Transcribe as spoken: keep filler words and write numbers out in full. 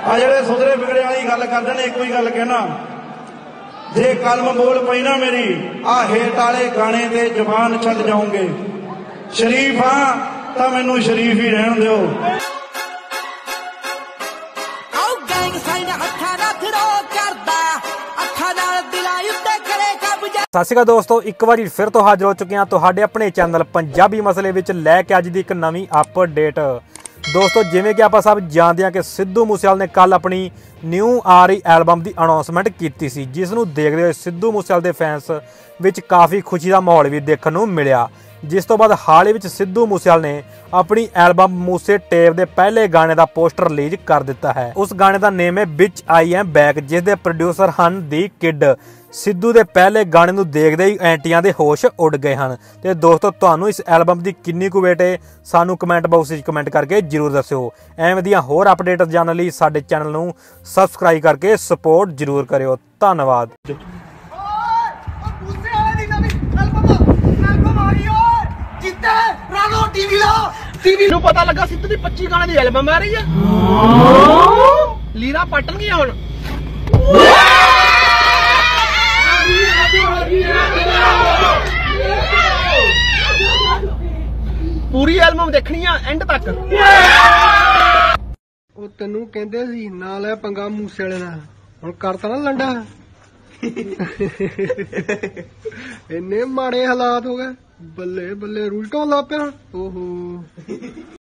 आ जेडे सुधरे बिगड़े वाली गल करदे ने कोई गल कहना जे कलम बोल पई ना मेरी आ हेठ वाले गाने ते जबान छड्ड जाऊंगे शरीफ हाँ तां मैनू शरीफ ही रहन दिओ। सत श्री अकाल दोस्तों, एक बार फिर तो हाजिर हो चुके हैं तुहाडे अपने चैनल पंजाबी मसले विच लैके अज दी एक नवीं अपडेट। दोस्तों जिवें कि आपां सब जानते हैं कि सिद्धू मूसेवाले ने कल अपनी न्यू आ रही एल्बम की अनाउंसमेंट की सी, जिस नूं देखदे होए सिद्धू मूसेवाले दे फैंस विच काफ़ी खुशी का माहौल भी देखने नूं मिलिया। जिस तो बाद हाल ही विच सिद्धू मूसेवाले ने अपनी एल्बम मूसे टेप के पहले गाने का पोस्टर रिलीज कर दिता है। उस गाने का नेम है बिच आई एम बैक, जिस दे प्रोड्यूसर हन दी किड। सिद्धू के पहले गाने नूं देखदे ही एंटियां दे होश उड़ गए हैं। तो दोस्तों तुहानूं इस एल्बम की किन्नी कुछ वेट है सानूं कमेंट बॉक्स में कमेंट करके जरूर दस्सिओ। एवें दियां होर अपडेट जानने लई साडे चैनल नूं सबसक्राइब करके सपोर्ट जरूर करिओ। धन्नवाद। पता लगा सिद्धू की पच्चीस गाने की एल्बम आ रही है। लीरा पटन गया हुण पूरी एल्बम देखनी है एंड तक। ਉਹ ਤੈਨੂੰ ਕਹਿੰਦੇ ਸੀ ਨਾ ਲੈ ਪੰਗਾ ਮੂਸੇ ਵਾਲੇ ਨਾਲ, ਹੁਣ ਕਰਤਾ ਨਾ ਲੰਡਾ। ਇੰਨੇ ਮਾੜੇ ਹਾਲਾਤ ਹੋ ਗਏ, ਬੱਲੇ ਬੱਲੇ ਰੂਲ ਤੋਂ ਲਾ ਪਿਆ। ਓਹੋ